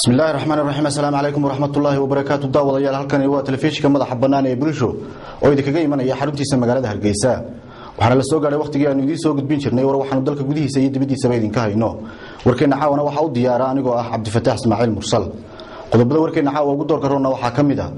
بسم الله الرحمن الرحيم السلام عليكم ورحمة الله وبركاته داودyaal halkani waa telefishinka madaxa banaan ee bulsho oo idinkaga imanaya xaruntiisa magaalada Hargeysa waxaana la soo gaaray waqtigii aanu idin soo gudbin jirnay war waxaanu dalka gudihiisa iyo dibadiisa idinka hayno warkeena caawana waxa uu diyaara anigoo ah Cabdifataax Ismaaciil Mursal qodobada warkeena caawa ugu door karoona waxa kamid ah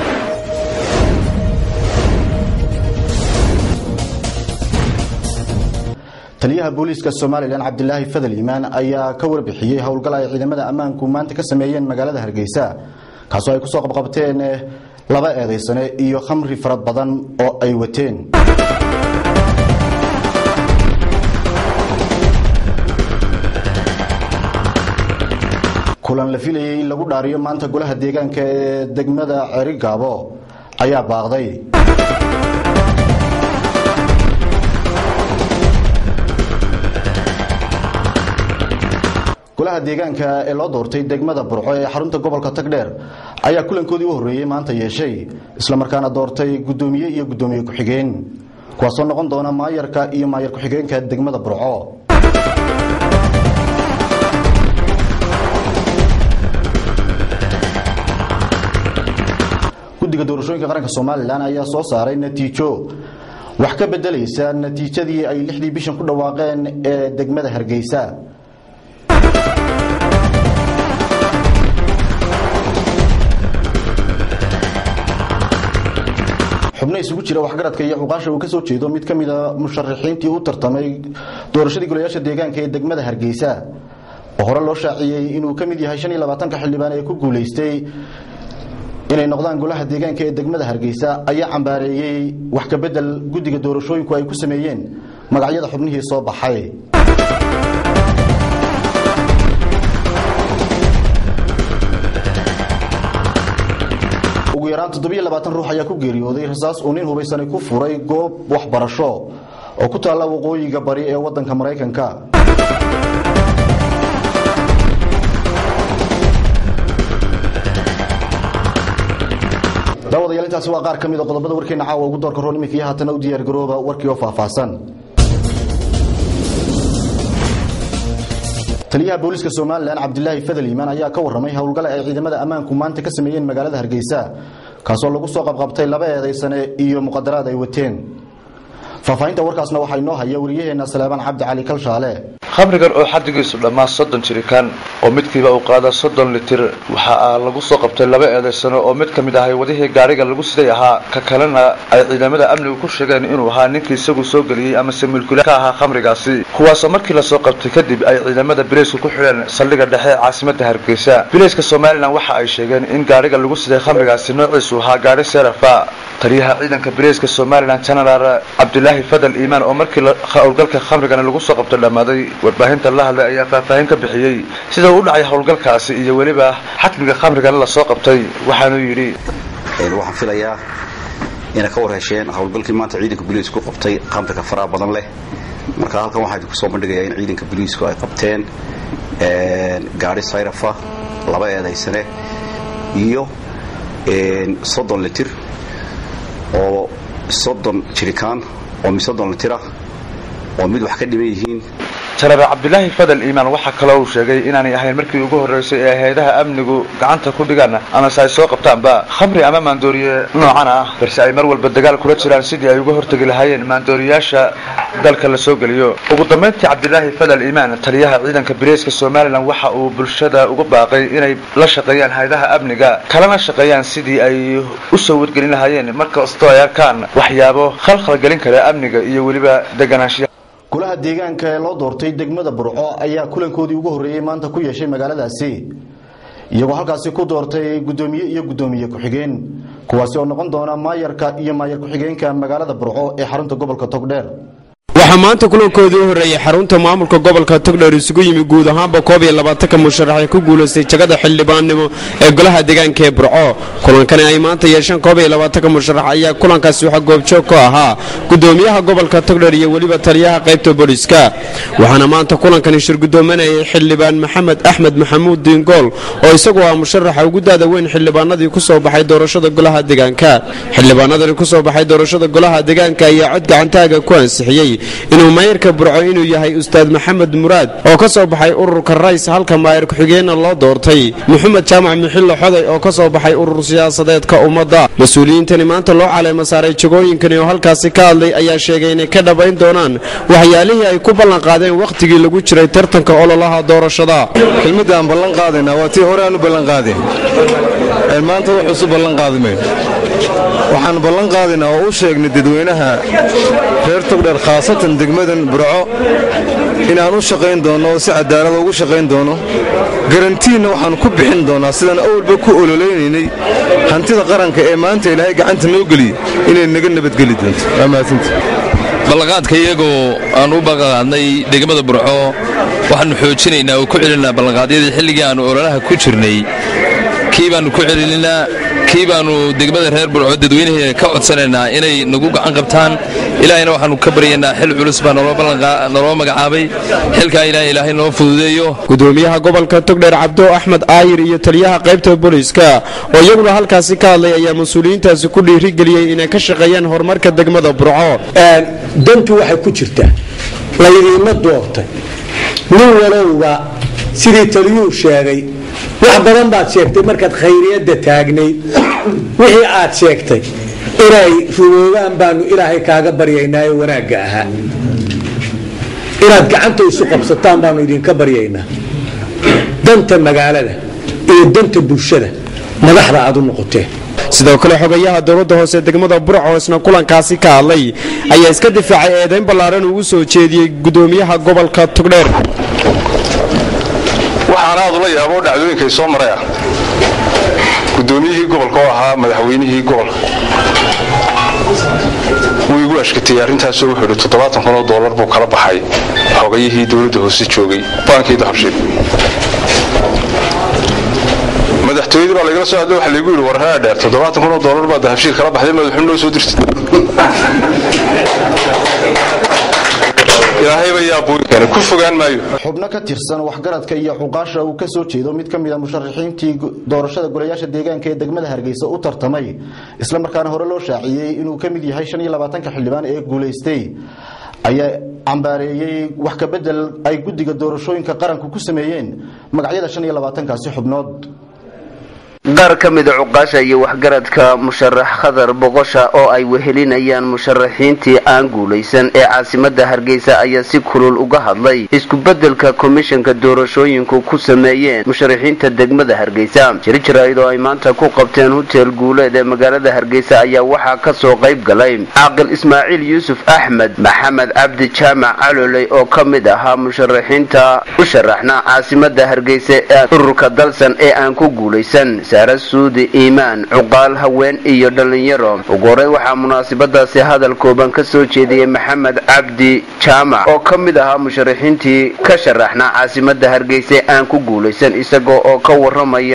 taliyaha booliska Soomaaliland Cabdilaahi Fadal Iimaan ayaa ka warbixiyay howlgal ay ciidamada ammaanku maanta ka sameeyeen magaalada Hargeysa kaasoo ay ku soo qabqabteen laba eedeysane iyo khamri farad badan oo ay wateen kulan la filayay lagu dhaariyo maanta golaha deegaanka ee degmada Cerigabo ayaa baaqday golaha deegaanka ee loo doortay degmada Burco ee xarunta gobolka Tagdheer ayaa kulankoodii u horeeyay maanta yeeshay isla markaana doortay gudoomiye iyo gudoomiye ku xigeen kuwaas oo noqon doona maayarka iyo maayar ku xigeenka degmada Burco guddiga doorashooyinka qaranka Soomaaliland ayaa soo saaray natiijo wax ka bedelaysa natiijadii ay 6 bishan ku dhawaaqeen ee degmada Hargeysa xubno isugu jira waxgaradka iyo xuqaasha uu ka soo jeedo mid kamid ah musharaxiintii u tartamay doorashadii golayaasha deegaanka ee degmada Hargeysa oo hore loo shaaciyay inuu kamid yahay 25 xildhibaan ee ku guuleystay inay noqdaan golaha deegaanka ee degmada Hargeysa ayaa cambaareeyay wax ka bedel guddiga doorashooyinku ay ku sameeyeen magacyada xubnihii soo baxay ugu yaraan 27 ruux ayaa ku geeriyooday rasaas uu nin hubaysan ku furay goob waxbarasho oo ku taala waqooyiga bari ee wadanka Mareykanka daawadayaal intaas waa qaar kamid ah qodobada warkeena caawa ugu doorka roon imika haatan u diyaar garooba warkii oo faahfaahsan taliyaha booliska Soomaaliland Cabdilaahi Fadal Iimaan ayaa ka waramay howlgal ay ciidamada ammaanku maanta ka sameeyeen magaalada Hargeysa kaasoo lagu soo qabqabtay laba eedeysane iyo muqaddaraad ay wateen faafahinta warkaasna waxa inoo haya wariyaheena Salaaman Cabdi Cali Kalshaale khamrigan oo xadigiisu dhamaa 30 jirikaan oo midkiiba uu qaada 30 litir waxa lagu soo qabtay laba eedeysano oo mid kamid ah wadihii gaariga lagu siday ahaa ka kalena ay ciidamada amnigu ku sheegeen inuu ahaa ninkii isagu soo galiyay ama samilkula ka ahaa khamrigaasi kuwaas markii la soo qabtay kadib ay ciidamada Booliisku ku xireen saldhigga dhexe caasimadda Hargeysa Booliiska Soomaaliland waxa ay sheegeen in gaariga lagu siday khamrigaasi noociisu ahaa gaari Serafa taliyaha ciidanka Booliiska Soomaaliland General Cabdilaahi Fadal Iimaan oo markii howlgalka khamrigan lagu soo qabtay dhamaaday warbaahinta la hadlay ayaa faahfaahin ka bixiyay sida uu dhacay howlgalkaasi iyo waliba xatmiga khamrigan la soo qabtay waxaanu yiri waxaan filayaa in ka warhesheen howlgalkii maanta ciidanka booliisku qabtay khamriga faraha badan leh marka halkan waxaan ku soo bandhigayaa in ciidanka booliisku ay qabteen gaari Serafa laba eedeysane iyo 30 litir oo 30 jirikaan oo 30 litir ah oo mid wax ka dhiman yihiin General Cabdilaahi Fadal Iimaan waxa kale uu sheegay inaanay ahayn markii ugu horeysay ee hay'adaha amnigu gacanta ku dhigaan ama ay soo qabtaanba khamri ama maandooriye noocan ah balse ay mar walba dagaal kula jiraan sidii ay uga hortagi lahaayeen maandooriyaasha dalka la soo galiyo ugu dambeyntii Cabdilaahi Fadal Iimaan taliyaha ciidanka Booliiska Soomaaliland waxa uu bulshada ugu baaqay inay la shaqeeyaan hay'adaha amniga kalena shaqeeyaan sidii ay u soo wargelin lahaayeen marka ay arkaan waxyaabo khalkhal galin kara amniga iyo waliba deganaanshiyaha golaha deegaanka ee loo doortay degmada Burco ayaa kulankoodii ugu horeeyay maanta ku yeeshay magaaladaasi iyagoo halkaasi ku doortay gudoomiye iyo gudoomiye ku xigeen kuwaas oo noqon doona maayarka iyo maayar ku xigeenka magaalada Burco ee xarunta gobolka Togdheer waxa maanta kulankoodii u horeeyay xarunta maamulka gobolka Togdheer isugu yimid guud ahaanba 22 musharax ku guuleystay jagada xildhibaannimo ee golaha deegaanka ee Burco kulankan ay maanta yeesheen 22 musharax ayaa kulankaasi waxa goobjoog ka ahaa gudoomiyaha gobolka Togdheer iyo waliba taliyaha qaybta booliska waxaana maanta kulankan shir gudoominayay xildhibaan Maxamed Axmed Maxamuud Diingool oo isagu ah musharaxa ugu daada weyn xildhibaanadii ku soo baxay doorashada golaha deegaanka xildhibaanadii ku soo baxay doorashada golaha deegaanka ayaa cod gacantaaga ku ansixiyay inuu maayirka burco inuu yahay ustaad maxamed muraad oo ka soo baxay ururka rays halka maayir ku-xigeenna loo doortay maxamed jaamac mixillo xoday oo ka soo baxay urur siyaasadeedka ummadda mas-uuliyiintani maanta loo caleema saaray jagooyinkani oo halkaasi ka hadlay ayaa sheegay inay ka dhabayn doonaan waxyaalihii ay ku ballan qaadeen wakhtigii lagu jiray tartanka ololaha doorashada. kelmadda aan ballan qaadayna waa tii hore aan u ballan qaadin maanta wax cusub ballan qaadimayn waxaan ballan qaadaynaa oo u sheegnay dadweynaha reer togdheer khaasatan degmadan burco inaan u shaqayn doonno oo si cadaalada ugu shaqayn doono garantiinna waxaan ku bixin doonaa sidaan awalba ku ololeynaynay hantida qaranka ee maanta ilaahay gacanta noo geliyey inay naga nabadgeli doonto. waa mahadsanti ballanqaadka iyagoo aan u ballanqaadnay degmada burco waxaannu xoojinaynaa oo ku celinaa ballanqaadyadii xilligii aannu ololaha ku jirnay kii baannu ku celinaynaa kii baannu degmada reer burco dadweynaheena ka codsanaynaa inay nagu gacan qabtaan ilaahayna waxaannu ka baryaynaa xil culus baa naloo magacaabay xilkaa ilaahay noo fududeeyo. gudoomiyaha gobolka togdheer cabdo axmed aayir iyo taliyaha qaybta booliiska oo iyaguna halkaasi ka hadlay ayaa mas-uuliyiintaasi ku dhiirigeliyey inay ka shaqeeyaan horumarka degmada burco. dantu waxay ku jirtaa laydiinma doortay nin walowba sidii taliyuu sheegay wax badan baad sheegtay markaad khayriyadda taagnayd wixii aad sheegtay inay rumoogaan baanu ilaahay kaaga baryaynaayo wanaagga ahaa inaad gacanta isu qabsataan baanu idinka baryaynaa danta magaalada iyo danta bulshada madaxda aad u noqoteen. sidoo kale xogayaha dowladda hoose degmada burco isna kulankaasi ka hadlay ayaa iska difaacay eedayn ballaaran ugu soo jeediyey gudoomiyaha gobolka togdheer. waxaan aad ula yaabo dhacdooyinkay soo maray ah gudoomiyihii gobolka oo ahaa madaxweynihii gobolka wuu igu ashkatay arrintaasoo wuxuu yidhi $70,000 buu kala baxay xogayihii dowladda hoose joogay baankii dahabshiil madaxtooyadii baa lagala soo hadlay waxa lagu yidhi warhaa dheer $70,000 baa dahabshiil kala baxday madaxweyne noo soo dirtay ku fogaan maayo. xubno ka tirsan waxgaradka iyo xuqaasha uu ka soo jeedo mid ka mid ah musharaxiintii doorashada golayaasha deegaanka ee degmada Hargeysa u tartamay isla markaana hore loo shaaciyay inuu ka mid yahay 25 xildhibaan ee guuleystay ayaa ambaareeyay wax ka bedel ay guddiga doorashooyinka qaranku ku sameeyeen magacyada 25kaasi xubnood. qaar ka mid ah cuqaasha iyo waxgaradka musharax khadar boqosha oo ay wehelinayaan musharaxiintii aan guuleysan ee caasimadda Hargeysa ayaa si kulul uga hadlay isku bedelka komishanka doorashooyinku ku sameeyeen musharaxiinta degmada Hargeysa. jirjiraaydo ay maanta ku qabteen hotel guuleed ee magaalada Hargeysa ayaa waxaa ka soo qayb galay Caaqil Ismaaciil Yuusuf Axmed, Maxamed Cabdi Jaamac Caloley oo ka mid ahaa musharaxiinta u sharaxna caasimadda Hargeysa ee ururka dalsan ee aan ku guuleysan Suudi Iimaan, cuqaal haween iyo dhalinyaro. ugu horreyn waxaa munaasabadaasi hadal kooban ka soo jeediyay Maxamed Cabdi Jaamac oo ka mid ahaa musharaxiintii ka sharaxna caasimadda Hargeysa aan ku guuleysan isagoo oo ka waramaya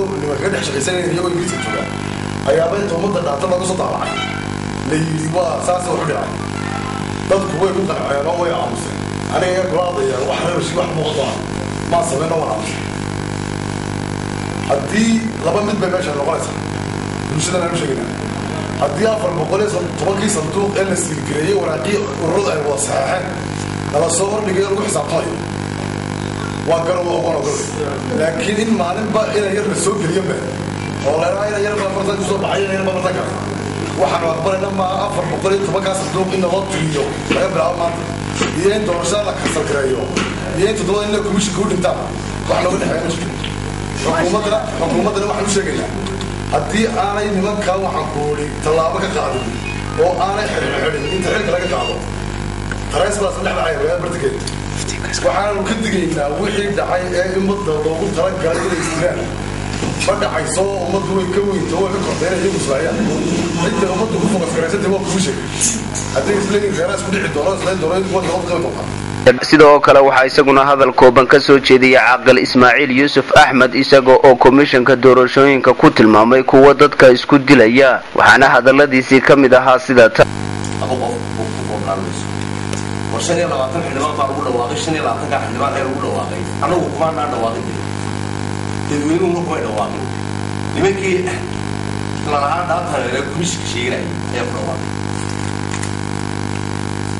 haddii laba mid bay meesha noqonaysa bulshada aan sheegnaa haddii 410 sanduuq ee la silkireeyay waraaqii ururada ay wada saxeexeen nala soo hordhigay lagu xisaabtamayo waa garow oo qoro laakiin in maalinba inay yar la soo geliyo ba oo la raayay yar ba farta soo baxay yar ba farta waxaan aqbalna ma 410 sanduuq in loo tiriyo laga bilaabo maanta iyo in doorashada la kasalgareeyo iyo in toddoba in la komishanka u dhintaa wax looga dhaxeeyo xukuumadana waxaan u sheegaynaa haddii aanay nimankaa waxaan kuuli tallaabo ka qaadin oo aanay xidhin inta xilka laga qaado tarays baa saddex dhacay magaalada bartikeed waxaanu ka digaynaa wixii dhacay ee ummadda loogu talagalay inay istiraan ma dhacayso ummaddu way ka weynto way ka kordheen iyagu islaayaan cidda ummaddu ku fokas garaysantay waa kuu sheegay haddii isleeyihin reeraha isku dhici doono isleen doono waa nabad qabi doontaa. sidoo kale waxaa isaguna hadal kooban ka soo jeediyay Caaqil Ismaaciil Yuusuf Axmed isagoo oo komishanka doorashooyinka ku tilmaamay kuwa dadka isku dilaya waxaana hadaladiisii ka mid ahaa sida tan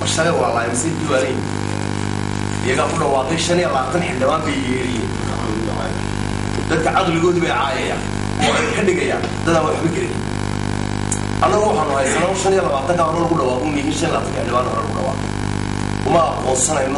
بشتغل والله مسيت دوالين يقع كل واقع شنيع لعطن حلوان بيجيري dadka aqligoodu bay caayayaan oo ay ka dhigayaan dad aan wax fikrin anagu waxaan haysanaa 25 ka hor lagu dhawaaqo in 25 ka dhawaan hor lagu dhawaaqo uma aqoonsanayno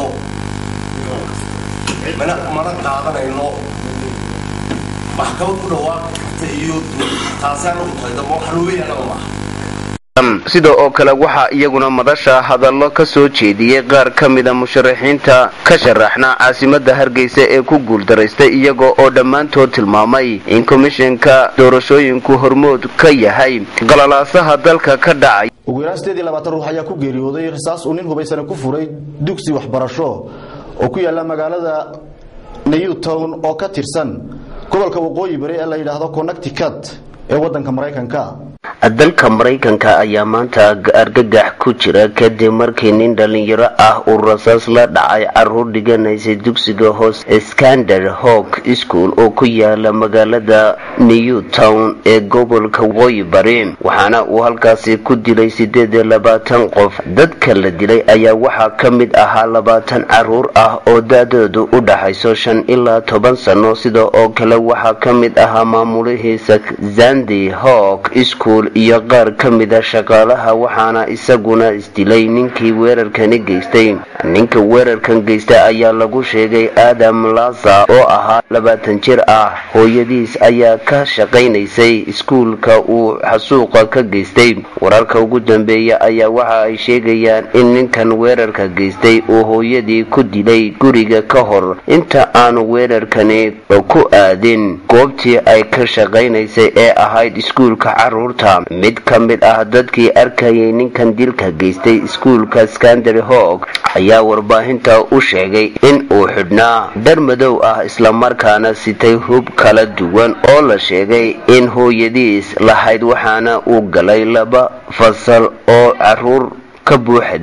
mana qaadanayno maxkamad ku dhawaaqta iyo taasaan u tahay dad wax loo yeelanayo sidoo oo kale waxa iyaguna madasha hadallo ka soo jeediyay qaar kamida musharaxiinta ka sharaxna caasimada Hargeysa ee ku guuldareystay iyagoo oo dhamaantood tilmaamay in komishanka doorashooyinku hormood ka yahay qalalaasaha dalka ka dhacay ugu yaraan 28 ruux ayaa ku geeriyooday rasaas uu nin hubaysan ku furay dugsi waxbarasho oo ku yaala magaalada Newtown oo ka tirsan gobolka waqooyi bari ee la yiraahdo Connecticut ee wadanka Mareykanka dalka Mareykanka ayaa maanta argagax ku jira kadib markii nin dhalinyaro ah uu rasaas la dhacay caruur dhiganaysa dugsiga hoose Scander Hawk School oo ku yaala magaalada Newtown ee gobolka waqooyi bari waxaana uu halkaasi ku dilay 28 qof dadka la dilay ayaa waxa kamid ahaa 20 caruur ah oo daadoodu u dhaxayso 5 ilaa 10 sano sidoo oo kale waxa kamid ahaa maamulahiisa Sandy Hawk School iyo qaar kamida shaqaalaha waxaana isaguna isdilay ninkii weerarkan geystay ninka weerarkan geystay ayaa lagu sheegay Adam Laza oo ahaa 20 jir ah hooyadiis ayaa ka shaqeynaysay iskuulka uu xasuuqa ka geystay wararka ugu dambeeya ayaa waxa ay sheegayaan in ninkan weerarka geystay uu hooyadii ku dilay guriga ka hor inta aan weerarkani ku aadin goobtii ay ka shaqeynaysay ee ahayd iskuulka caruurta mid kamid ah dadkii arkayay ninkan dilka geystay iskuulka Scander Hawk ayaa warbaahinta u sheegay in uu xidhnaa dhar madow ah isla markaana sitay hub kala duwan oo la sheegay in hooyadiis lahayd waxaana uu galay 2 fasal oo caruur ka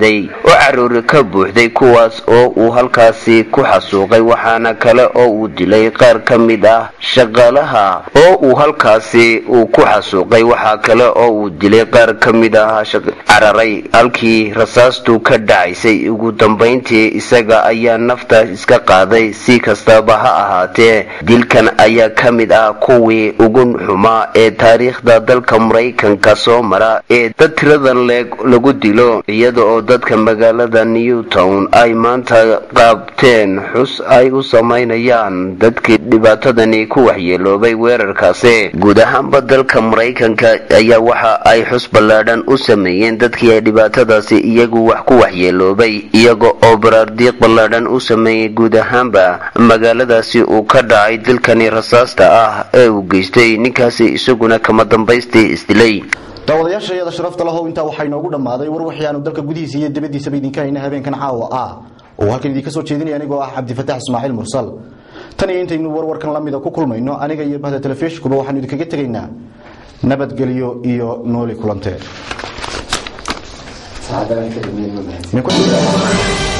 buuxday kuwaas oo uu halkaasi ku xasuuqay waxaana kale oo uu dilay qaar kamid ah shaqaalaha oo uu halkaasi ku xasuuqay waxa kale oo uu dilay qaar kamid ah cararay halkii rasaastu ka dhacaysay ugu dambeyntii isaga ayaa nafta iska qaaday si kastaba ha ahaatee dilkan ayaa kamid ah kuwii ugu xumaa ee taariikhda dalka Mareykanka soo mara ee dad tiradan lagu dilo iyadoo dadka magaalada Newtown ay maanta qaabteen xus ay u sameynayaan dadkii dhibaatadani ku waxyeeloobay weerarkaasi guud ahaanba dalka Mareykanka ayaa waxa ay xus ballaadhan u sameeyeen dadkii ay dhibaatadaasi iyagu wax ku waxyeeloobay iyagoo oo baraardiiq ballaadhan u sameeyay guud ahaanba magaaladaasi uu ka dhacay dilkani rasaasta ah ee uu geystay ninkaasi isaguna kama dambaystii isdilay daawadayaasha iyada sharafta lahow inta waxay noogu dhamaaday war waxyaanu dalka gudihiisa iyo dibadiisa idinka hayna habeenkan caawa ah oo halkan idinka soo jeedinaya anigoo ah Cabdifataax Ismaaciil Mursal tan iyo intaynu warwarkan la mid ah ku kulmayno aniga iyo bahda telefishinka waxaanu idinkaga tageynaa nabadgelyo iyo nooli kulante